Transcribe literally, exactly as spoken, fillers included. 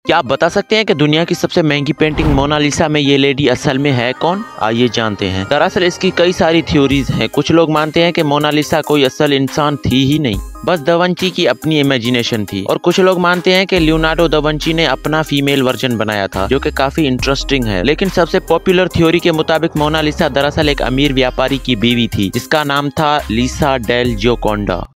क्या आप बता सकते हैं कि दुनिया की सबसे महंगी पेंटिंग मोनालिसा में ये लेडी असल में है कौन? आइए जानते हैं। दरअसल इसकी कई सारी थ्योरीज हैं। कुछ लोग मानते हैं कि मोनालिसा कोई असल इंसान थी ही नहीं, बस दा विंची की अपनी इमेजिनेशन थी। और कुछ लोग मानते हैं कि लियोनार्डो दा विंची ने अपना फीमेल वर्जन बनाया था, जो कि काफी इंटरेस्टिंग है। लेकिन सबसे पॉपुलर थ्योरी के मुताबिक मोनालिसा दरअसल एक अमीर व्यापारी की बीवी थी, जिसका नाम था लिसा डेल जोकोंडा।